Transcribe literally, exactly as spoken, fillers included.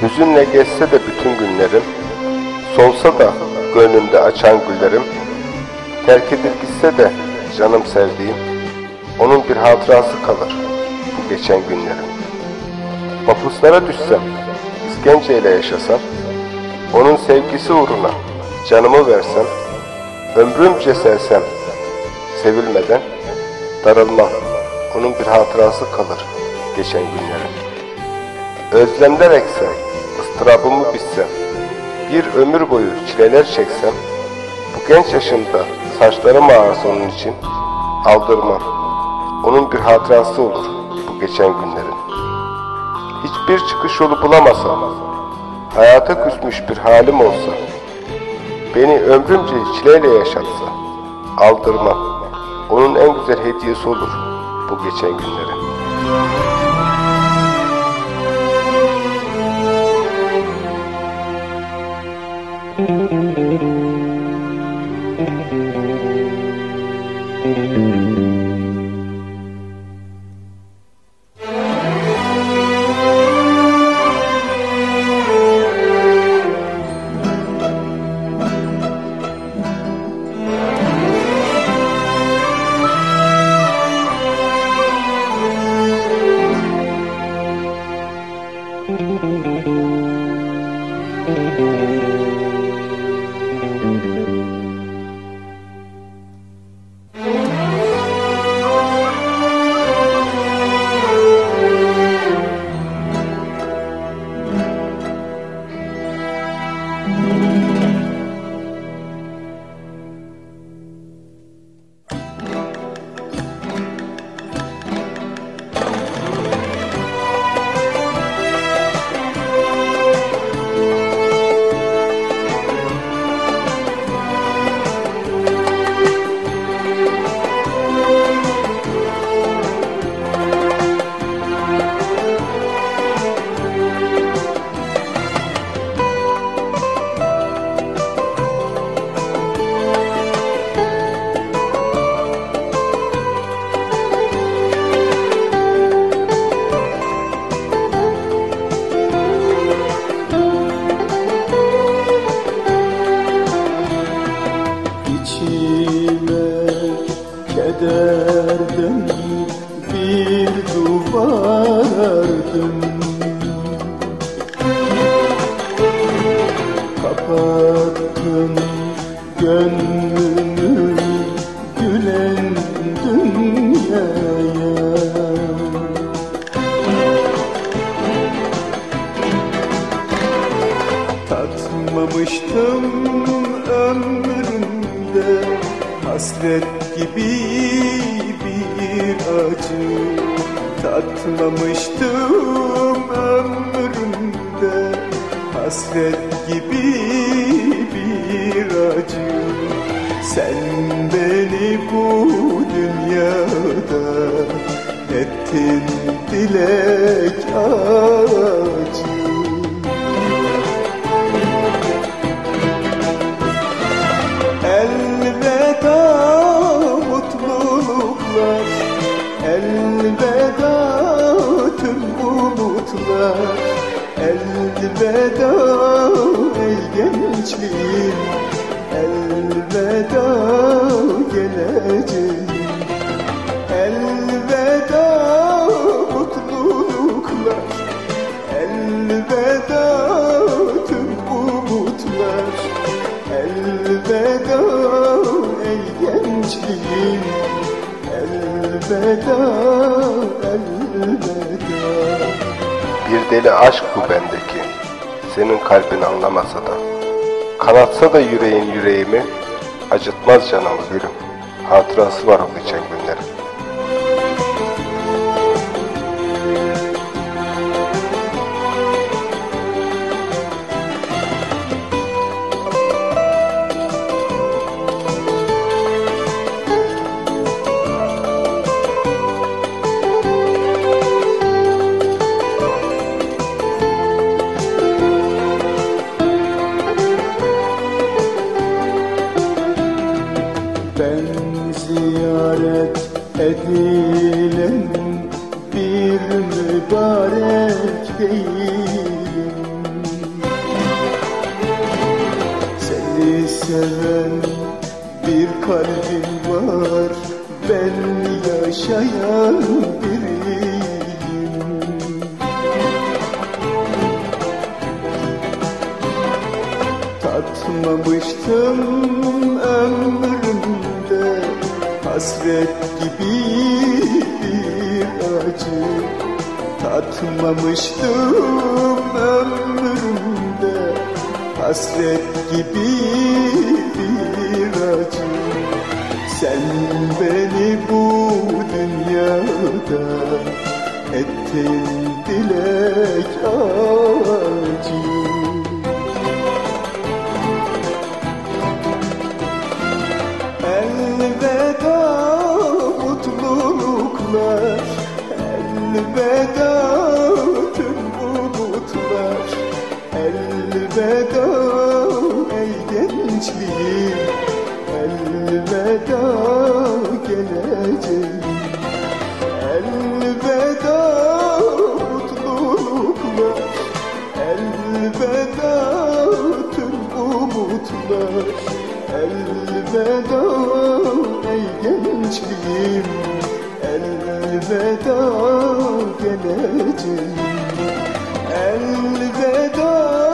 Hüzünle geçse de bütün günlerim, solsa da gönlümde açan güllerim, terk edip gitse de canım sevdiğim, onun bir hatırası kalır bu geçen günlerim. Mahpuslara düşsem, işkenceyle yaşasam, onun sevgisi uğruna canımı versem, ömrümce sevsem, sevilmeden darılmam, onun bir hatırası kalır geçen günlerim. Özlemler eksem, ıstırabımı bitsem, bir ömür boyu çileler çeksem, bu genç yaşımda saçlarım ağarsa onun için aldırmam, onun bir hatırası olur bu geçen günlerin. Hiçbir çıkış yolu bulamasam, hayata küsmüş bir halim olsa, beni ömrümce çileyle yaşatsa, aldırmam, onun en güzel hediyesi olur bu geçen günlerin. Kederden bir duvar ördüm, kapattım gönlümü gülen dünyaya. Tatmamıştım ömrümde hasret gibi bir acı, tatmamıştım ömrümde hasret gibi bir acı. Sen beni bu dünyada ettin dilek ağacı. Elveda mutluluklar, elveda tüm umutlar, elveda ey gençliğim, elveda geleceğim. Elveda mutluluklar, elveda tüm umutlar, elveda ey gençliğim, elveda, elveda. Bir deli aşk bu bendeki, senin kalbin anlamasa da. Kanatsa da yüreğin yüreğimi, acıtmaz canımı gülüm. Hatırası var o geçen günlerin. Ben ziyaret edilen bir mübarek değilim. seven bir kalbim var, ben yaşayan biriyim. Tatmamıştım ömrümde hasret gibi bir acı. Tatmamıştım ömrümde hasret gibi bir acı. Sen beni bu dünyada ettin dilek ağacı. Elveda mutluluklar, elveda tüm umutlar, elveda ey gençliğim, elveda geleceğim. Elveda mutluluklar, elveda tüm umutlar, elveda ey gençliğim, elveda geleceğim. Elveda